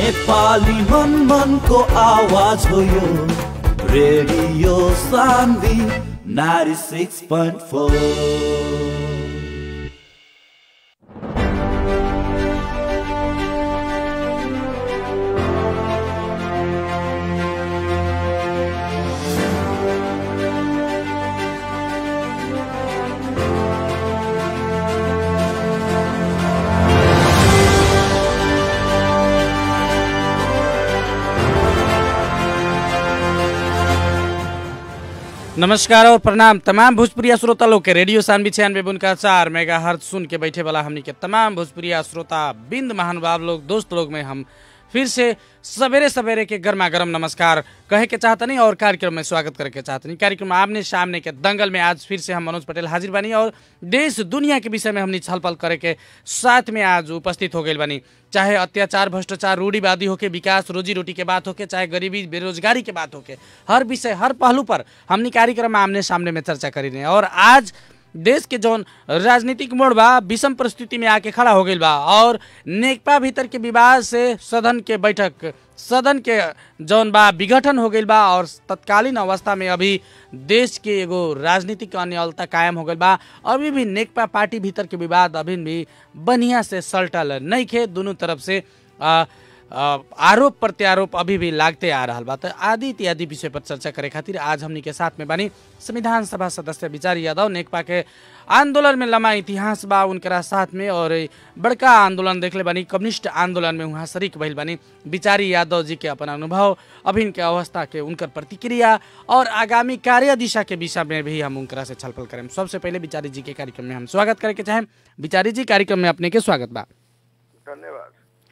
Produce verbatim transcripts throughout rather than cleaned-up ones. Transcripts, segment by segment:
नेपाली मन मनको आवाज हो यो radio Sanvi ninety six point four. नमस्कार और प्रणाम तमाम भोजपुरिया श्रोता लोग के रेडियो सान्वी छियानवे बुनका चार मेगा हर्ट सुन के बैठे वाला हमनी के तमाम भोजपुरिया श्रोता बिंद महानुभाव लोग दोस्त लोग में हम फिर से सवेरे सवेरे के गर्मा गर्म नमस्कार कहे के चाहते नहीं और कार्यक्रम में स्वागत करे के चाहते नहीं। कार्यक्रम आमने सामने के दंगल में आज फिर से हम मनोज पटेल हाजिर बानी और देश दुनिया के विषय में हमनी छलफल करे के साथ में आज उपस्थित हो गए बानी। चाहे अत्याचार भ्रष्टाचार रूढ़ीवादी होके विकास रोजी रोटी के बात होके चाहे गरीबी बेरोजगारी के बात होके हर विषय हर पहलू पर हमनी कार्यक्रम में आमने सामने में चर्चा करी रहे। और आज देश के जौन राजनीतिक मोड़ बा विषम परिस्थिति में आके खड़ा हो गई बा और नेकपा भीतर के विवाद से सदन के बैठक सदन के जौन बा विघटन हो गई बा और तत्कालीन अवस्था में अभी देश के एगो राजनीतिक अनियमितता कायम हो गई बा। अभी भी नेकपा पार्टी भीतर के विवाद अभी भी बढ़िया से सलटल नहीं खे। दोनों तरफ से आ, आ, आरोप प्रत्यारोप अभी भी लागते आ रहा बात आदि इत्यादि विषय पर चर्चा करे खातिर आज हमनी के साथ में बनी संविधान सभा सदस्य बिचारी यादव। नेकपा के आंदोलन में लंबा इतिहास बा उनकरा साथ में और बड़का आंदोलन देखले बनी कम्युनिस्ट आंदोलन में वहाँ शरीक भइल बनी बिचारी यादव जी के अपन अनुभव अभिन के अवस्था के उनकर प्रतिक्रिया और आगामी कार्य दिशा के विषय में भी हम उनकरा से छलफल करें। सबसे पहले बिचारी जी के कार्यक्रम में हम स्वागत करे के चाहें। बिचारी जी कार्यक्रम में अपने के स्वागत बा। धन्यवाद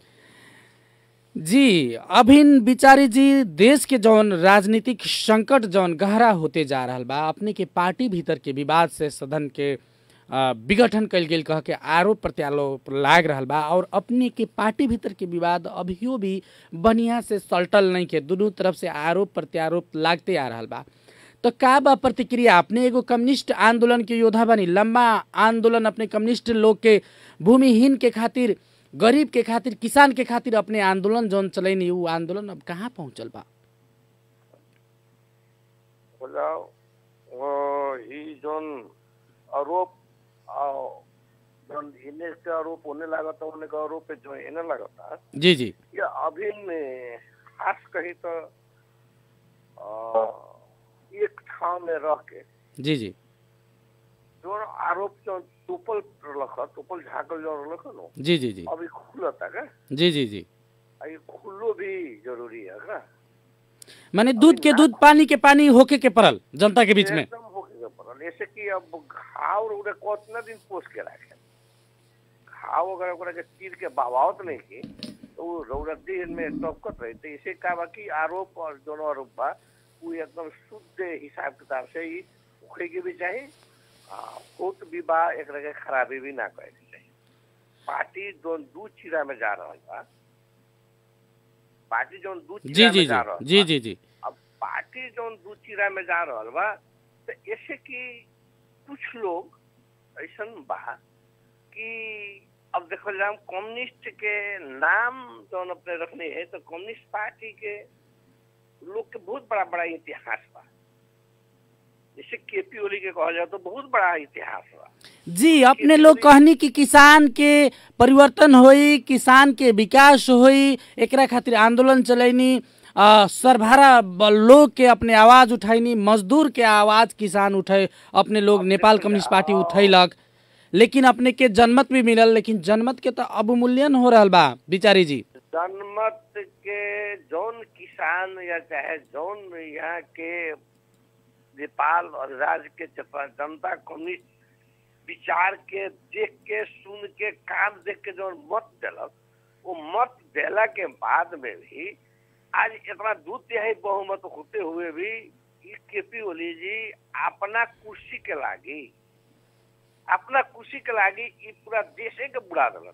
जी। अभिन बिचारी जी देश के जौन राजनीतिक संकट जौन गहरा होते जा रहा बा अपने के पार्टी भीतर के विवाद से सदन के विघटन कल गेल कह के आरोप प्रत्यारोप लाग रहा बा और अपने के पार्टी भीतर के विवाद अभियो भी बढ़िया से सलटल नहीं के दोनों तरफ से आरोप प्रत्यारोप लागते आ रहा बा। तो का बा प्रतिक्रिया? अपने एगो कम्युनिस्ट आंदोलन के योद्धा बनी लंबा आंदोलन अपने कम्युनिस्ट लोग के भूमिहीन के खातिर गरीब के खातिर किसान के खातिर अपने आंदोलन जौन चलैनी वो आंदोलन अब कहाँ पहुंचल बा? ही जौन आरोप जौन इने से आरोप होने लगा था उन्हें का आरोप जो इने लगा था जी जी ये अभी में खास कही तो एक ठाव में रह के जी जी जो आरोप जो टोपल रखा टोपल झाकल जो रखा नो जी जी जी अभी खुला था का जी जी जी ये खुलो भी जरूरी है का माने दूध के दूध पानी के पानी होके के पड़ल जनता के बीच में एकदम होके के पड़ल। जैसे कि अब घाव उड़े कितना दिन पोष के रखे घाव अगर ओकरा के तीर के बहावत नहीं की तो वो रौरदी में टपकत रही तो इसे का बाकी आरोप और दोनों आरोप बा वो एकदम शुद्ध हिसाब किताब से ही उखे के भी चाहिए कोर्ट भी बा एक रगे खराबी भी ना करे चाहिए। पार्टी जो दू चीरा में जा रहा बा पार्टी जो दू चीरा में जा रहा जी जी जी अब पार्टी जो दू चीरा में जा रहा बा तो ऐसे कि कुछ लोग ऐसा बा कि अब देखो जाम कम्युनिस्ट के नाम जो अपने रखने है तो कम्युनिस्ट पार्टी के लोग के बहुत बड़ा बड़ा इतिहास बा। जैसे केपी ओली के कहा जाए तो बहुत बड़ा इतिहास बा। जी अपने लोग कहनी कि किसान के परिवर्तन होई किसान के विकास होई एकरा खातिर आंदोलन चलैनी सरभारा लोग के अपने आवाज उठाईनी मजदूर के आवाज किसान उठे अपने लोग नेपाल कम्युनिस्ट पार्टी उठैलक लेकिन अपने के जनमत भी मिलल लेकिन जनमत के तो अवमूल्यन हो रहा बा बिचारी जी। जनमत के जौन किसान या चाहे जौन यहाँ के नेपाल और राज्य के जनता कम्युनिस्ट विचार के देख के सुन के काम देख के जो मत दिलक वो मत देला के बाद में भी आज इतना दो तिहाई बहुमत होते हुए भी केपी ओली जी अपना कुर्सी के लागी अपना कुर्सी के लागी ये पूरा देश के बुरा दिलक।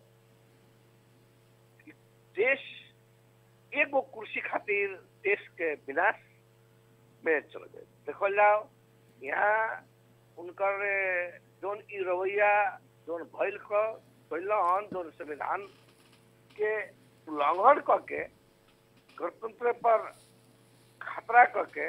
देश एगो कुर्सी खातिर देश के विनाश में चल गए। देखो जाओ यहाँ उनकर जोन ई रवैया जोन भइल क जोन संविधान के उल्लंघन करके गणतंत्र पर खतरा करके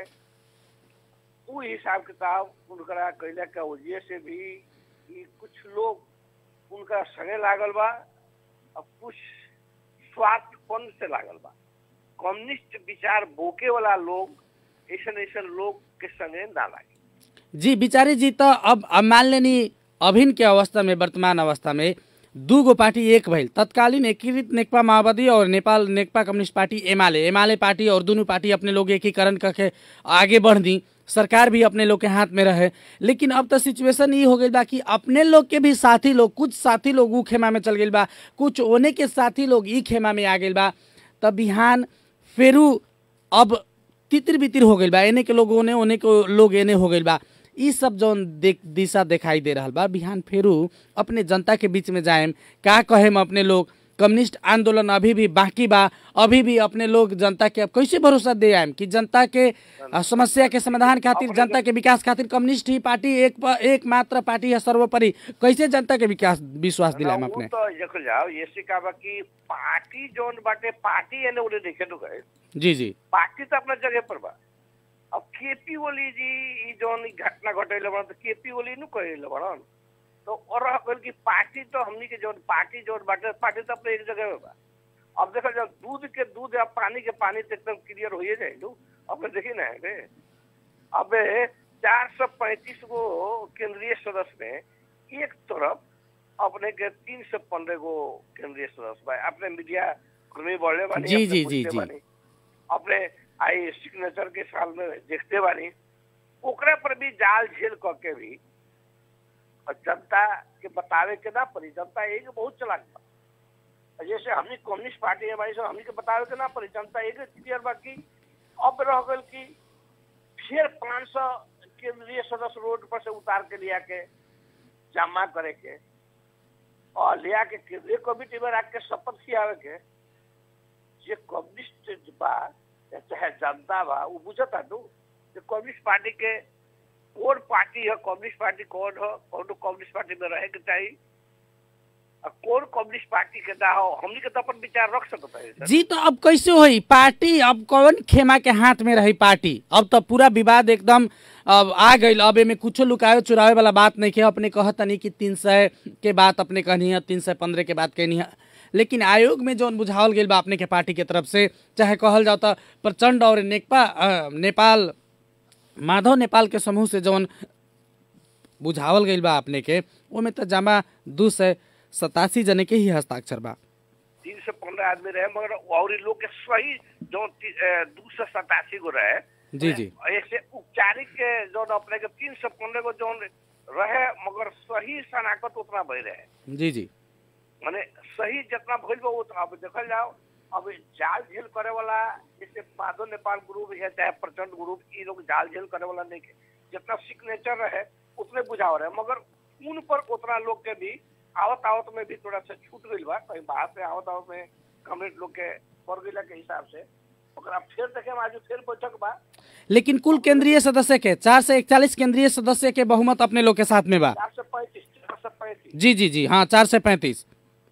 वो हिसाब किताब उनकरा कैला के वजह से भी कि कुछ लोग उनका संगे लागल बा और कुछ स्वार्थपन से लागल बा। कम्युनिस्ट विचार बोके वाला लोग ऐसा ऐसा लोग के संगे ना लागे। जी बिचारी जी, तो अब अब मान लेनी अभिन के अवस्था में, वर्तमान अवस्था में दू गो पार्टी एक भइल, तत्कालीन एकीकृत नेकपा माओवादी और Nepal Nekapa communist party UML UML party और दोनों पार्टी अपने लोग एकीकरण करके आगे बढ़ दी, सरकार भी अपने लोग के हाथ में रहे। लेकिन अब तो सिचुएशन ये हो गई बा कि अपने लोग के भी साथी लोग, कुछ साथी लोग ऊ खेमा में चल गए बा, कुछ ओने के साथी लोग ई खेमा में आ गए बा। तब बिहान फेरू अब तितिर बितिर हो गई बा, एने के लोग ओने ओने के लोग एने हो गई बा। ई सब जौन देख दिशा दिखाई दे रहा बा, बिहान फेरू अपने जनता के बीच में जाएम का कहेम अपने लोग कम्युनिस्ट आंदोलन अभी भी बाकी बा, अभी भी अपने लोग जनता के अब कैसे भरोसा दे आएम कि जनता के समस्या के समाधान खातिर, जनता के विकास खातिर कम्युनिस्ट ही पार्टी एक एक मात्र पार्टी है सर्वोपरि, कैसे जनता के विकास विश्वास दिलाएम अपने? तो देख जाओ ये सिका बा कि पार्टी जोन बाटे पार्टी एने उन्हें देखे तो गए। जी जी, पार्टी तो अपना जगह पर बा। अब केपी ओली जी ई जोन घटना घटेले बड़न तो केपी ओली नु कहेले बड़न तो और कहल की पार्टी तो हमनी के जोन पार्टी जोन बाटे पार्टी तो अपने एक जगह में बा। अब देखो जब दूध के दूध या पानी के पानी तो एकदम क्लियर हो ही जाए लो। अब देखी ना है अब चार सौ पैंतीस गो केंद्रीय सदस्य में एक तरफ अपने के तीन सौ पंद्रह गो केंद्रीय सदस्य बा। अपने मीडिया कर्मी बढ़े बानी, जी जी जी जी, अपने आई सिग्नेचर के साल में देखते बानी, ओकरा पर भी जाल झेल करके भी जनता के बतावे के ना पड़ी। जनता एक बहुत चलाक बा। जैसे हमनी कम्युनिस्ट पार्टी है भाई, हमनी के बतावे के ना पड़ी। जनता एक क्लियर बा कि अब रह गल कि फिर पाँच सौ केंद्रीय सदस्य रोड पर से उतार के लिया के जमा करे के और लिया के केंद्रीय कमेटी में रख के शपथ खियावे के। ये कम्युनिस्ट बा चाहे जनता बा वो बुझता नु कम्युनिस्ट पार्टी के कौन पार्टी है, कम्युनिस्ट पार्टी कौन है, कौन कम्युनिस्ट पार्टी में रहे के चाहिए और कौन कम्युनिस्ट पार्टी के ना हो, हमनी के तो अपन विचार रख सकता है जी। तो अब कैसे होई पार्टी, अब कौन खेमा के हाथ में रही पार्टी? अब तो पूरा विवाद एकदम अब आ गई। अब में कुछ लुकावे चुरावे वाला बात नहीं है। अपने कहता नहीं कि तीन सौ के बात अपने कहनी है, तीन सौ पंद्रह के बात कहनी है, लेकिन आयोग में जौन बुझावल गई बा अपने के पार्टी के तरफ से, चाहे कहल जाओ तो प्रचंड और नेकपा नेपाल माधव नेपाल के समूह से जौन बुझावल गई बा अपने के, ओमे तो जमा दू सौ सतासी जने के ही हस्ताक्षर बा। तीन सौ पंद्रह आदमी रहे मगर और लोग के सही जो दू सौ सतासी गो रहे। जी जी, ऐसे उपचारिक के जो अपने के तीन सौ पंद्रह गो जो रहे मगर सही शनाख्त उतना भय रहे। जी जी, माने सही जितना भइल बा उतना। अब देखल जाओ अब जाल झेल करे वाला जैसे माधव नेपाल ग्रुप है चाहे प्रचंड ग्रुप, ये लोग जाल झेल करे वाला नहीं के जितना सिग्नेचर रहे उतने बुझाव रहे मगर उन पर उतना लोग के भी आवत आवत में भी थोड़ा सा छूट गई बा। कहीं बाहर से आवत आवत में कम्युनिस्ट लोग के पड़ गई के हिसाब से फिर देखे आज फिर बैठक बा। लेकिन कुल केंद्रीय सदस्य के चार सौ इकतालीस केंद्रीय सदस्य के बहुमत अपने लोग के साथ में बा। चार सौ पैंतीस चार सौ पैंतीस जी जी जी, हाँ चार सौ पैंतीस।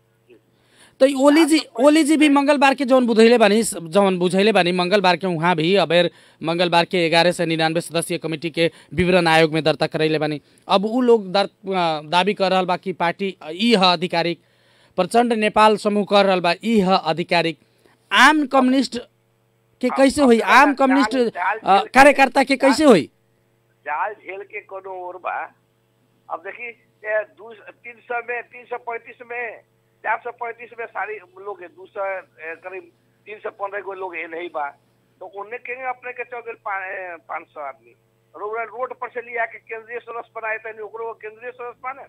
तो ओली जी ओली जी भी मंगलवार के जौन बुझैले बानी जौन बुझैले बानी मंगलवार के वहाँ भी अबेर मंगलवार के ग्यारह से निन्यानवे सदस्यीय कमेटी के विवरण आयोग में दर्ता करैले बानी। अब उ लोग दर दावी कर रहा बा कि पार्टी ई है आधिकारिक, प्रचंड नेपाल समूह कर रहा बा ई है आधिकारिक। आम कम्युनिस्ट के कैसे हुई, आम कम्युनिस्ट कार्यकर्ता के कैसे हुई? जाल झेल के कोनो और बा। अब देखी तीन सौ में तीन सौ पैंतीस में चार सौ पैंतीस में सारी लोग दो सौ करीब तीन सौ पंद्रह को लोग नहीं बा तो उन्हें कहेंगे अपने के चौदह पाँच सौ आदमी रोड पर से लिया के केंद्रीय सदस्य बनाए थे केंद्रीय सदस्य माने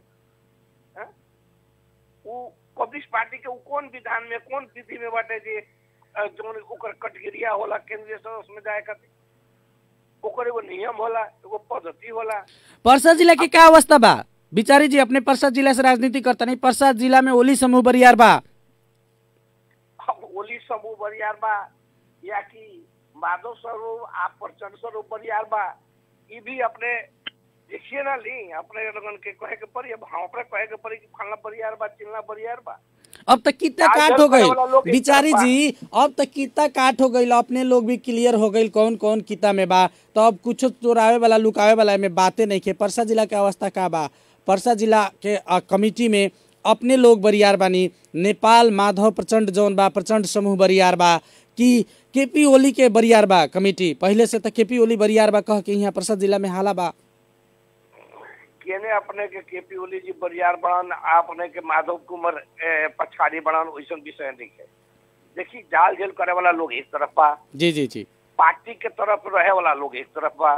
वो कम्युनिस्ट पार्टी के कौन विधान में कौन विधि में बाटे जे जो कटगिरिया होला केंद्रीय सदस्य में जाए खातिर ओकर एगो नियम होला, एगो पद्धति होला। परसा जिला के क्या अवस्था बा बिचारी जी? अपने परसा जिला से राजनीति करता नहीं, परसा जिला में ओली समूह बरियार बा। ओली समूह बरियार बा या कि माधव स्वरूप आप प्रचंड स्वरूप बरियार बा, ये भी अपने देखिए ना ली अपने लगन के कहे के पड़ी। अब हम अपने कहे के पड़ी कि फलना बरियार बा चिल्ला बरियार बा। अब तक कितना काट हो गई बिचारी जी, अब तक कितना काट हो गई, अपने लोग भी क्लियर हो गई कौन कौन किता में बा। तो अब कुछ चोरावे वाला लुकावे वाला में बातें नहीं के। परसा जिला के अवस्था का बा? परसा जिला के कमिटी में अपने लोग बरियार बानी, नेपाल माधव प्रचंड जौन बा प्रचंड समूह बरियार बा कि केपी ओली के बरियार बा कमिटी? पहले से तो केपी ओली बरियार बा कह के यहाँ परसा जिला में हाला बा। केने अपने के केपी ओली जी बरियार बनान, अपने के माधव कुमार पछाड़ी बनान, वैसा विषय नहीं है। देखिए जाल जेल करे वाला लोग एक तरफ बा, जी जी जी, पार्टी के तरफ रहे वाला लोग एक तरफ बा,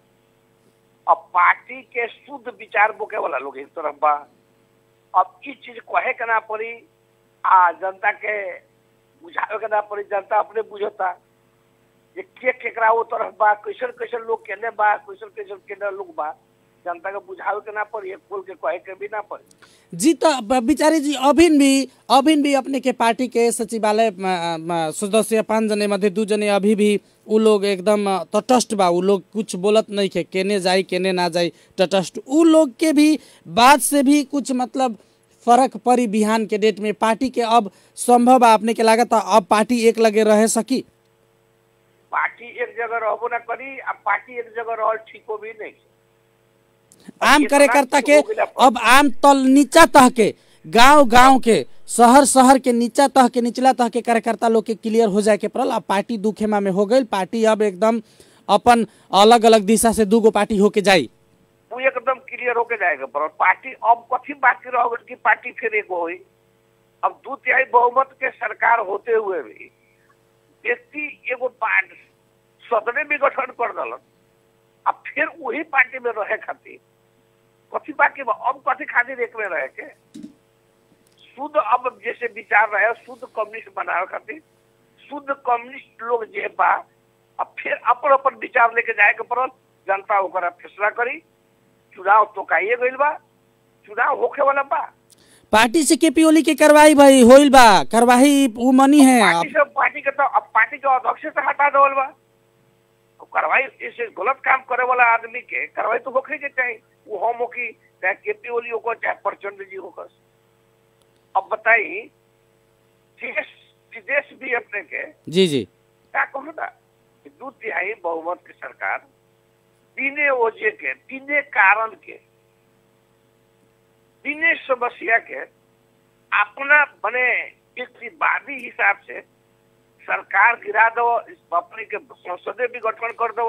अब पार्टी के शुद्ध विचार बोके वाला लोग एक तरफ बा। अब इस चीज कहे के ना पड़ी, आ जनता के बुझावे के ना पड़ी, जनता अपने बुझता ये के केकरा वो तरफ बा, कैसन कैसन लोग केने बा, कैसन कैसन केने लोग बा, जनता के बुझावे के ना पड़ी, खोल के कहे के भी ना पड़ी। जी तो बिचारी जी अभिन भी अभिन भी अपने के पार्टी के सचिवालय सदस्य पाँच जने मध्य दू जने अभी भी उ लोग एकदम तटस्थ बा, उ लोग कुछ बोलत नहीं के, केने जाई केने ना जाई तटस्थ। उ लोग के भी बात से भी कुछ मतलब फर्क पड़ी बिहान के डेट में? पार्टी के अब संभव आपने के लागत अब पार्टी एक लगे रह सकी? पार्टी एक जगह रहबो ना करी, अब पार्टी एक जगह रह ठीको भी नहीं। आम कार्यकर्ता के अब आम तल नीचा तह के, गांव गांव के, शहर शहर के नीचा तह के, निचला तह के कार्यकर्ता लोग के क्लियर हो जाए के पड़ल। अब पार्टी दू खेमा में हो गई, पार्टी अब एकदम अपन अलग अलग दिशा से दूगो पार्टी होके जाई, वो एकदम क्लियर होके जाएगा पड़ल। पार्टी अब कथी बाकी रह गई कि पार्टी फिर एक हुई। अब दू तिहाई बहुमत के सरकार होते हुए भी व्यक्ति एगो पार्टी सदने भी गठन कर दलन, अब फिर वही पार्टी में रहे खातिर कथी बाकी बा? अब कथी खातिर एक में रहे के शुद्ध अब जैसे विचार रहे शुद्ध कम्युनिस्ट बनावे खातिर शुद्ध कम्युनिस्ट लोग जे बा अब फिर अपन अपन विचार लेके जाए के पड़ल। जनता ओकरा फैसला करी, चुनाव तो काइए गइल बा, चुनाव होखे वाला बा। पार्टी से केपी ओली के कार्रवाई भाई होइल बा, कार्रवाई वो मनी है पार्टी से पार्टी के तो अब पार्टी के अध्यक्ष से हटा देवल बा। कार्रवाई इसे गलत काम करे वाला आदमी के कार्रवाई तो होखे के चाहिए, वो हम हो की चाहे केपी ओली हो चाहे प्रचंड जी हो। अब बताई देश विदेश भी अपने के जी जी क्या कहूँ ना, दू तिहाई बहुमत की सरकार तीने वजह के, तीने कारण के, तीने समस्या के अपना बने व्यक्तिवादी हिसाब से सरकार गिरा दो, अपने के संसदीय भी गठन कर दो।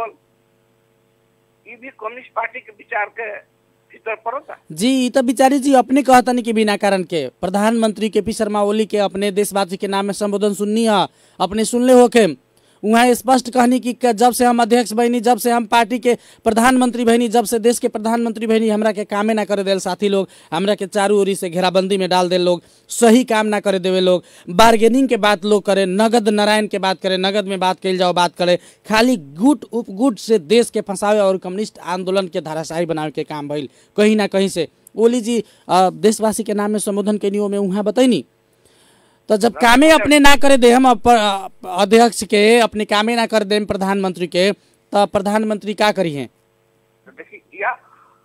ये भी कम्युनिस्ट पार्टी के विचार के भीतर पड़ता जी। तो बिचारी जी अपने कहता नहीं कि बिना कारण के प्रधानमंत्री के पी शर्मा ओली के अपने देशवासी के नाम में संबोधन सुननी है, अपने सुनले हो के वहाँ स्पष्ट कहनी कि जब से हम अध्यक्ष बहनी, जब से हम पार्टी के प्रधानमंत्री बहनी, जब से देश के प्रधानमंत्री बहनी, हमरा के कामे ना करे देल साथी लोग, हमरा के चारू ओरी से घेराबंदी में डाल दे लोग, सही काम ना करे देवे लोग, बार्गेनिंग के बात लोग करे, नगद नारायण के बात करे, नगद में बात कल जाओ बात करे, खाली गुट उपगुट से देश के फंसावे और कम्युनिस्ट आंदोलन के धाराशाही बनावे के काम भइल कहीं ना कहीं से। ओली जी देशवासी के नाम में संबोधन के नियो में वहाँ बताइनी तो जब कामे अपने ना करे दे हम अध्यक्ष के, अपने कामे ना कर दे प्रधानमंत्री के, तो प्रधानमंत्री क्या करी है? देखिए यह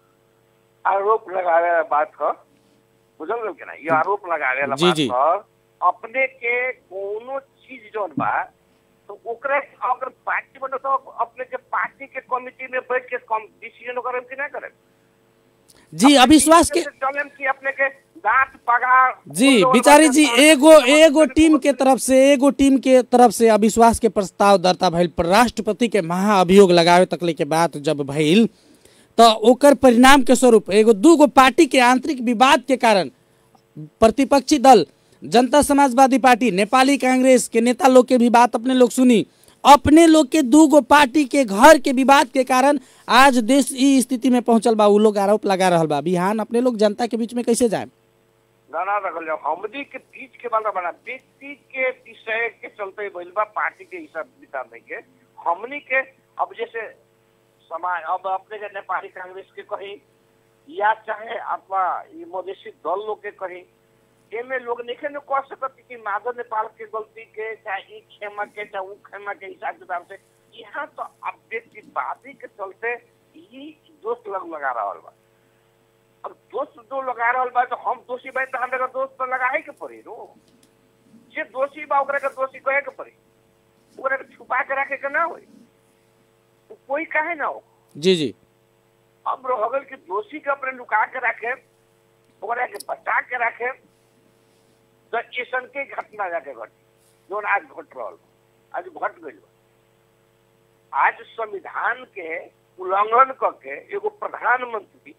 आरोप लगावे वाला बात है, बुझल गल के ना, ये आरोप लगावे वाला बात है अपने के कोनो चीज जोन बा तो ओकरा अगर पार्टी बनो तो अपने के पार्टी के कमिटी में बैठ के डिसीजन करे कि ना करे जी। अविश्वास के चलन की अपने के दांत पगार जी बिचारी जी एगो एगो टीम के तरफ से एगो टीम के तरफ से अविश्वास के प्रस्ताव दर्ता भइल, पर राष्ट्रपति के महाअभियोग लगावे तकले के बाद जब भइल तो ओकर परिणाम के स्वरूप एगो दूगो पार्टी के आंतरिक विवाद के कारण प्रतिपक्षी दल जनता समाजवादी पार्टी, नेपाली कांग्रेस के नेता लोग के भी बात अपने लोग सुनी, अपने लोग के दूगो पार्टी के घर के विवाद के कारण आज देश इस स्थिति में पहुंचल बा। उ लोग आरोप लगा रहल बा, बिहान अपने लोग जनता के बीच में कैसे जाए? गाना रखल जाओ हमदी के बीच के वाला बना व्यक्ति के विषय के चलते भइल बा, पार्टी के हिसाब विचार नहीं के हमनी के। अब जैसे समाज अब अपने के नेपाली कांग्रेस के कही या चाहे अपना मधेसी दल लोग के कही, एमे लोग नहीं न कह सकते कि माधव नेपाल के गलती के चाहे खेमा के चाहे उ खेमा के हिसाब किताब से, यहाँ तो अब व्यक्तिवादी के चलते ही दोष लग लगा रहा बा। अब दोस्त जो लगा रहा बा तो हम दोषी भाई तो हमारे दोस्त तो लगा के पड़ी नो। जे दोषी बा ओकरा के दोषी कहे के पड़ी, ओकरा के छुपा के रखे के ना होई, कोई कहे ना हो। जी जी अब रहल कि दोषी के अपने लुका के रखे, ओकरा के बचा के रखे, तो ऐसन के घटना जाके घटी जो आज घट रहा, आज घट गई। आज संविधान के उल्लंघन करके एगो प्रधानमंत्री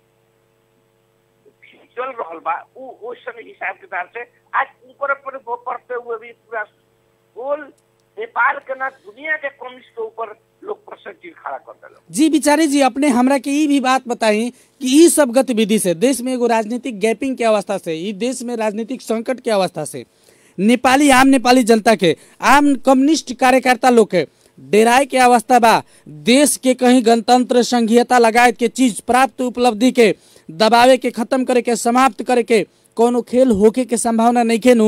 चल रहा बा, उ समय हिसाब किताब से आज ऊपर पर पढ़ते हुए भी पूरा बोल नेपाल के ना दुनिया के कम्युनिस्ट के ऊपर लोग प्रश्न खड़ा कर दिल। जी बिचारी जी, अपने हमरा के ई भी बात बताई कि ई सब गतिविधि से देश में एगो राजनीतिक गैपिंग के अवस्था से, ई देश में राजनीतिक संकट के अवस्था से नेपाली आम नेपाली जनता के, आम कम्युनिस्ट कार्यकर्ता लोग के डेराय के अवस्था बा। देश के कहीं गणतंत्र संघीयता लगायत के चीज प्राप्त उपलब्धि के दबावे के, खत्म करे के, समाप्त करे के कोनो खेल होके के संभावना नहीं के नु।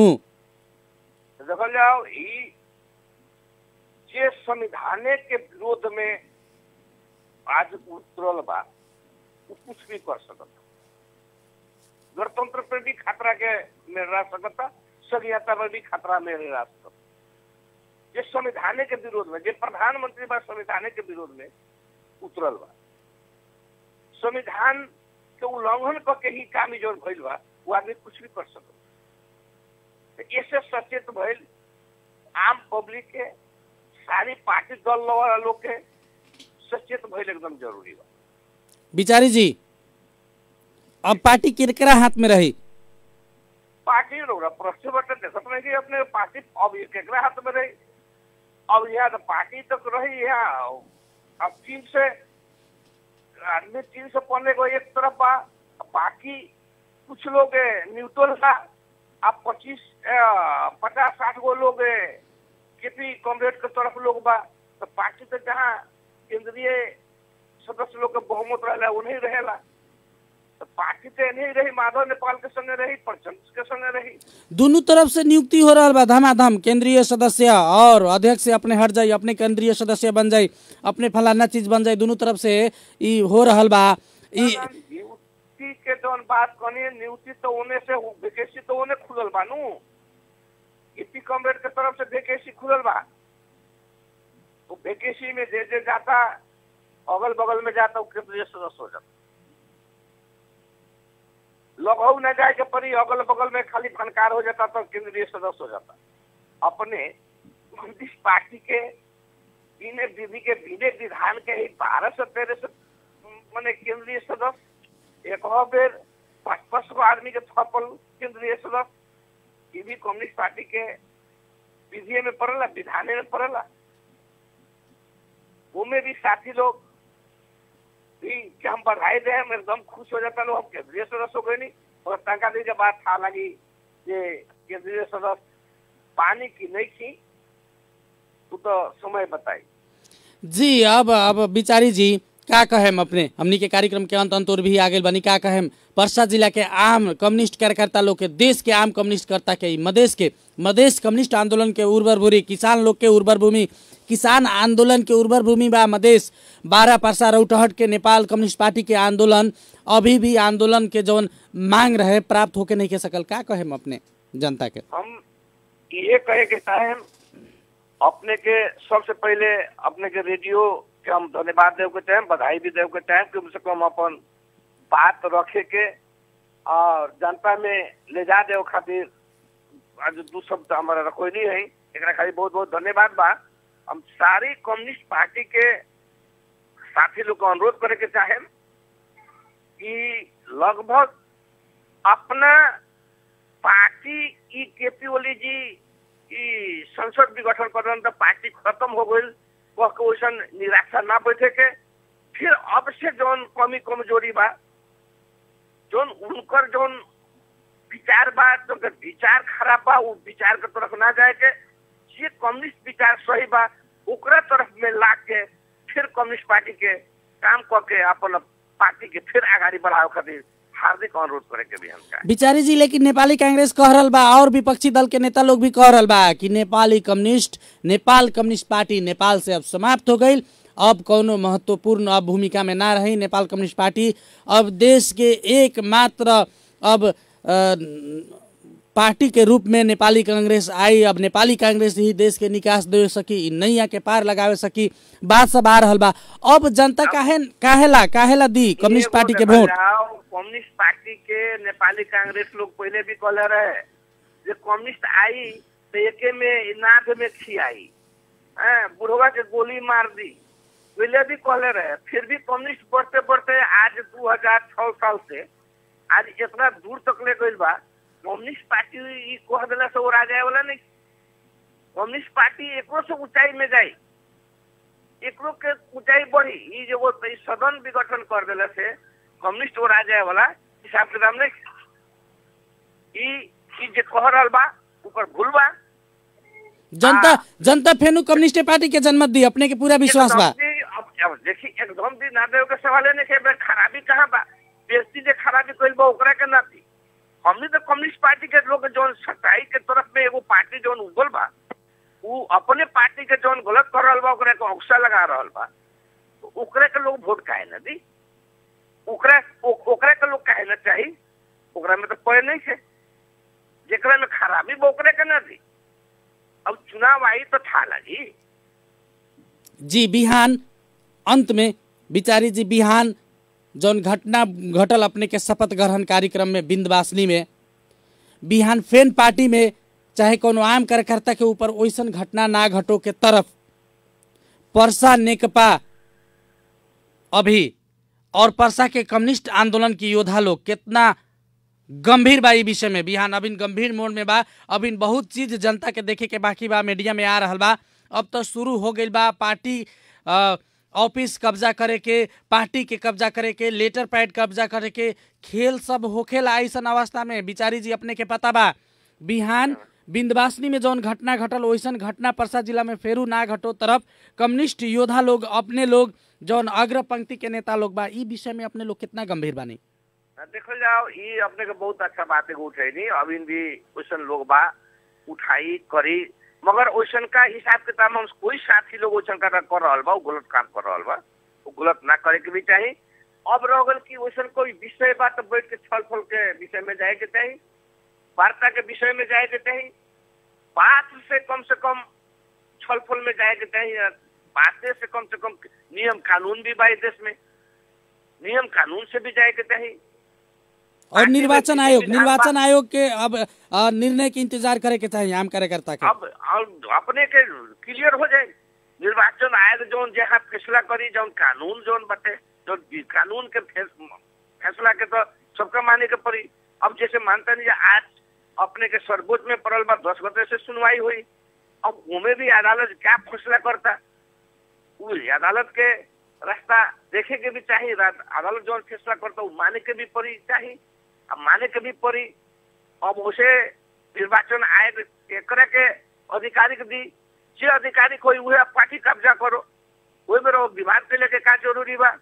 देखल जाओ ई जे संविधान के विरोध में आज उतरल बा, वो कुछ भी कर सकता, गणतंत्र पर भी खतरा के में रह सकता, संघीयता पर भी खतरा में रह सकता। जे संविधान के विरोध में, जे प्रधानमंत्री बा संविधान के विरोध में उतरल बा, संविधान के उल्लंघन करके ही काम जो भइल बा, वो आदमी कुछ भी कर सकता। ऐसे सचेत भइल आम पब्लिक के, सारी पार्टी दल वाला लोग के सचेत भइल एकदम जरूरी बा। बिचारी जी, अब पार्टी किरकरा हाथ में रही, पार्टी लोग प्रश्न बटे देखत नहीं कि अपने पार्टी अब ये केकरा हाथ में रही। अब यहाँ तो पार्टी तक तो रही यहाँ, अब चीन से आदमी चीन से पढ़ने को एक तरफ बा, बाकी कुछ लोग न्यूट्रल था। अब पच्चीस पचास साठ गो लोग केपी कॉमरेड के तरफ लोग बा, तो पार्टी तो जहाँ केंद्रीय सदस्य लोग के बहुमत रहेला वो नहीं रहेला, तो पार्टी तो नहीं रही, माधव नेपाल के संगे रही, प्रचंड के संगे रही। दोनों तरफ से नियुक्ति हो रहा बा धमाधम, केंद्रीय सदस्य और अध्यक्ष से अपने हट जाये, अपने केंद्रीय सदस्य बन जाये, अपने फलाना चीज बन जाये, दोनों तरफ से ई हो रहा बा। नियुक्ति के जौन बात कहनी, नियुक्ति तो होने से वैकेंसी तो होने खुलल बा नू, केपी कॉमरेड के तरफ से वैकेंसी खुलल बा, वो वैकेंसी में जे जे जाता अगल बगल में जाता वो केंद्रीय सदस्य हो जाता, लगऊ न जाए के परी, अगल बगल में खाली फनकार हो जाता तो केंद्रीय सदस्य हो जाता। अपने कम्युनिस्ट पार्टी के बिने विधि के बिने विधान के ही बारह से तेरह से मैंने केंद्रीय सदस्य, एक बेर पाँच पाँच गो आदमी के थपल केंद्रीय सदस्य, ये भी कम्युनिस्ट पार्टी के विधि में पड़ेला, विधान में पड़ेला। वो में भी साथी लोग कि हम बधाई दे, हम एकदम खुश हो जाता लोग, हम केंद्रीय सदस्य हो गए नहीं। और टंका दी जब बात था लगी ये केंद्रीय सदस्य पानी की नहीं थी, तो, तो समय बताई। जी अब अब बिचारी जी का कहेम, अपने हमनी के कार्यक्रम के अंत अंत और भी आगे बनी, का कहेम परसा जिला के आम कम्युनिस्ट कार्यकर्ता लोग के, देश के आम कम्युनिस्ट करता के, मधेश के मधेश कम्युनिस्ट आंदोलन के उर्वर भूमि, किसान लोग के उर्वर भूमि, किसान आंदोलन के उर्वर भूमि बा मधेश, बारह परसा रौटहट के नेपाल कम्युनिस्ट पार्टी के आंदोलन अभी भी आंदोलन के जौन मांग रहे प्राप्त होके नहीं के सकल, का कहेम अपने जनता के? हम ये कहे के चाहे अपने के सबसे पहले अपने के रेडियो के हम धन्यवाद देव के चाहे, बधाई भी देव के चाहे, कम से कम अपन बात रखे के और जनता में ले जा देव खातिर आज दू शब्द हमारा रखो नहीं है, एक खाली बहुत बहुत धन्यवाद बा। हम सारी कम्युनिस्ट पार्टी के साथी लोग को अनुरोध करे के चाहे कि लगभग अपना पार्टी की केपी ओली जी की संसद विघटन कर तो पार्टी खत्म हो गई, वैसा निराशा ना बैठे के, फिर अब से जौन कमी कमजोरी बा, जौन उनकर जौन विचार बा, तो विचार खराब बा, वो विचार के तरफ ना जाए के, ये कम्युनिस्ट विचार सही बा ओकरा तरफ में ला के फिर कम्युनिस्ट पार्टी के काम करके अपन पार्टी के फिर आगे बढ़ावे खातिर हार्दिक अनुरोध करे के भी हमका। बिचारी जी लेकिन नेपाली कांग्रेस कह रहल बा और विपक्षी दल के नेता लोग भी कह रहल बा कि Nepali communist Nepal communist party Nepal से अब समाप्त हो गई अब कोनो महत्वपूर्ण अब भूमिका में ना रही। नेपाल कम्युनिस्ट पार्टी अब देश के एकमात्र अब आ, पार्टी के रूप में नेपाली कांग्रेस आई। अब नेपाली कांग्रेस ही देश के निकास दे सकी, नैया के पार लगावे सकी, बात सब आ रहल बा। अब जनता काहे काहेला काहेला दी कम्युनिस्ट पार्टी के वोट? कम्युनिस्ट पार्टी के नेपाली कांग्रेस लोग पहले भी कहले रहे जे कम्युनिस्ट आई तो एके में नाथ में खियाई, बुढ़वा के गोली मार दी, पहले भी कहले रहे। फिर भी कम्युनिस्ट बढ़ते बढ़ते आज दो हजार छह साल से आज इतना दूर तक ले गई बा। कम्युनिस्ट पार्टी कह दिला से और आ जाए वाला नहीं। कम्युनिस्ट पार्टी एकरो से ऊंचाई में जाए, एकरो के ऊंचाई बढ़ी। ये जो वो सदन विघटन कर दिला से कम्युनिस्ट और आ जाए वाला हिसाब किताब नहीं। ई जे कह रहा बा ऊपर भूल बा। जनता जनता फेनु कम्युनिस्ट पार्टी के जन्म दी, अपने के पूरा विश्वास बा। अब देखी एकदम दी ना देव के सवाल नहीं के खराबी कहाँ बा, बेस्ती जे खराबी कइल बा ओकरा के ना दी। हमने तो कम्युनिस्ट पार्टी के लोग जो सच्चाई के तरफ में एगो पार्टी जो उगल बा वो अपने पार्टी के जो गलत कर रहा बा ओकरा के औक्सा लगा रहा बा, तो ओकरा के लोग वोट काहे ना दी? ओकरा ओकरा के लोग काहे ना चाहिए? ओकरा में तो पड़े नहीं है, जेकरा में खराबी बा ओकरा के ना दी। अब चुनाव आई तो था लगी जी। बिहान अंत में बिचारी जी बिहान जौन घटना घटल अपने के शपथ ग्रहण कार्यक्रम में बिंदवासनी में, बिहान फेन पार्टी में चाहे कोनो आम कार्यकर्ता के ऊपर वैसन घटना ना घटो के तरफ पर्सा नेकपा अभी और पर्सा के कम्युनिस्ट आंदोलन की योद्धा लोग कितना गंभीर बा विषय में। बिहान अबिन गंभीर मोड में बा, अबिन बहुत चीज जनता के देखे के बाकी बा, मीडिया में आ रहल बा। अब तो शुरू हो गई बा पार्टी ऑफिस कब्जा करे के, पार्टी के कब्जा करे के, लेटर पैड कब्जा करे के, खेल सब होखेला ऐसन अवस्था में। बिचारी जी अपने के पता बा बिहान बिंदवासनी में जौन घटना घटल वैसन घटना पर्सा जिला में फेरू ना घटो तरफ कम्युनिस्ट योद्धा लोग अपने लोग जौन अग्र पंक्ति के नेता लोग बा, ई विषय में अपने लोग कितना गंभीर बानी? देखो जाओ ये अपने के बहुत अच्छा बात है उठे अभी भी वैसन लोग बा उठाई करी, मगर वैसन का हिसाब किताब हम कोई साथी लोग वैसन का कर रहा बा, गलत काम कर रहा बा, वो गलत ना करे के भी चाहिए। अब रह गल की वैसन कोई विषय बा तो बैठ के छल फल के विषय में जाए के चाहिए, वार्ता के विषय में जाए के चाहिए, बात से कम से कम छल फल में जाए के चाहिए। बातें से कम से कम नियम कानून भी बा देश में, नियम कानून से भी जाए के चाहिए। और निर्वाचन आयोग निर्वाचन आयोग के अब निर्णय की इंतजार करे के चाहिए आम कार्यकर्ता के। अब अपने के क्लियर हो जाए निर्वाचन आयोग जो जहाँ फैसला करी, जो कानून जो बटे जो कानून के फैसला के तो सबका माने के पड़ी। अब जैसे मानता नहीं आज अपने के सर्वोच्च में पड़ल बा, दस बजे से सुनवाई हुई। अब उनमें भी अदालत क्या फैसला करता, अदालत के रास्ता देखे के भी चाहिए। अदालत जो फैसला करता वो माने के भी पड़ी चाहिए, अब माने के भी पड़ी। अब उसे निर्वाचन आयोग एकरा के अधिकारी के दी, जे अधिकारी कोई वह पार्टी कब्जा करो, वही में रहो। विवाद के लेके का जरूरी बा,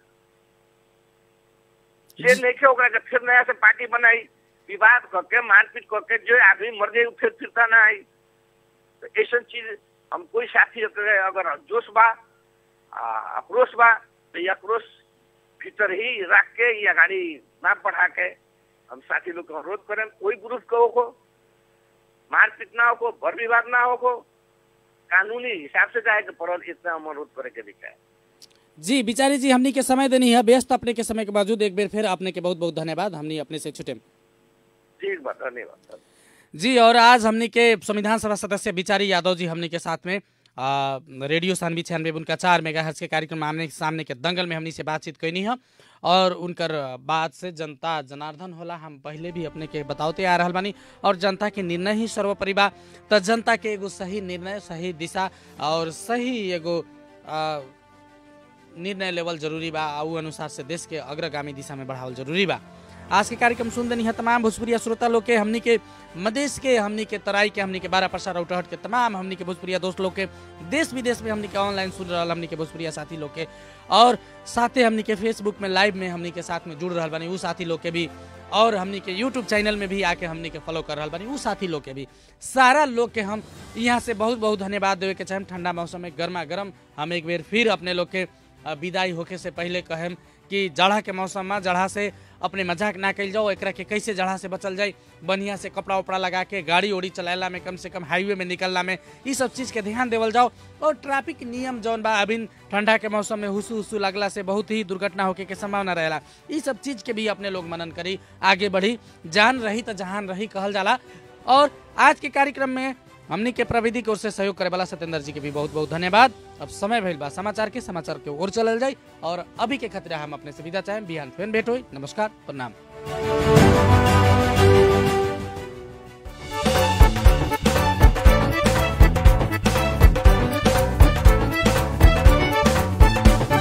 जे नहीं के ओकरा के फिर नया से पार्टी बनाई, विवाद करके मारपीट करके जो आदमी मर गए फिर फिरता ना आई। तो ऐसा चीज हम कोई साथी अगर जोश बा आक्रोश बा तो ये आक्रोश भीतर ही रख के ये गाड़ी ना बढ़ा के हम साथी लोग का अनुरोध करें, कोई ग्रुप को हो मारपीट ना हो, भर विवाद ना हो, कानूनी हिसाब से जाए पड़ल, इतना हम अनुरोध करे के दिखाए। जी बिचारी जी हमनी के समय देनी है व्यस्त, अपने के समय के बावजूद एक बार फिर आपने के बहुत बहुत धन्यवाद। हमनी अपने से छुटे। ठीक बात, धन्यवाद जी। और आज हमनी के संविधान सभा सदस्य बिचारी यादव जी हमनी के साथ में आ, रेडियो सानवी छियानवे उनका चार मेगा हर्ट्ज के कार्यक्रम आमने सामने के दंगल में हमनी से बातचीत कैनी है। और उनकर बात से जनता जनार्दन होला हम पहले भी अपने के बताते आ रहा बानी। और जनता के निर्णय ही सर्वोपरि बा, तो जनता के एगो सही निर्णय, सही दिशा और सही एगो निर्णय लेवल जरूरी बा। उ अनुसार से देश के अग्रगामी दिशा में बढ़ावल जरूरी बा। आज के कार्यक्रम सुन देनी है तमाम भोजपुरिया श्रोता लोग के, हमनी के मधेश के, हमनी के तराई के, हमनी के बारह परसा रौटहट के तमाम हमनी के भोजपुरिया दोस्त लोग के, देश विदेश में हमनी के ऑनलाइन सुन रहा हमनी के भोजपुरिया साथी लोग के, और साथे हमनी के फेसबुक में लाइव में हमनी के साथ में जुड़ रहा बानी उ साथी लोग के भी, और हमनी के यूट्यूब चैनल में भी आके हमनी के फॉलो कर रहा बानी उ साथी लोग के भी, सारा लोग के हम यहाँ से बहुत बहुत धन्यवाद देवे के चाहे। ठंडा मौसम में गर्मा गर्म हम एक बार फिर अपने लोग के विदाई होके से पहले कहेम कि जड़ा के मौसम में जड़ा से अपने मजाक ना कल जाओ, एकरा के कैसे जड़ा से बचल जाए, बढ़िया से कपड़ा उपड़ा लगा के गाड़ी उड़ी चलाला में, कम से कम हाईवे में निकलना में, ये सब चीज़ के ध्यान देवल जाओ। और ट्रैफिक नियम जौन बा अभी ठंडा के मौसम में हुसू हुसू लगला से बहुत ही दुर्घटना होके के संभावना रहेला। ये सब चीज़ के भी अपने लोग मनन करी, आगे बढ़ी, जान रही तो जहान रही कहल जाला। और आज के कार्यक्रम में हमनी के प्रविधि की ओर से सहयोग करे वाला सत्येंद्र जी के भी बहुत बहुत धन्यवाद। अब समय भइल बा समाचार के समाचार के ओर चलल जाए और अभी के खतरा हम अपने से विदा चाहें। बिहान फिर भेंट होई। नमस्कार, प्रणाम।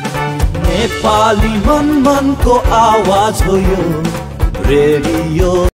नेपाली मन मन को आवाज हो यो रेडियो।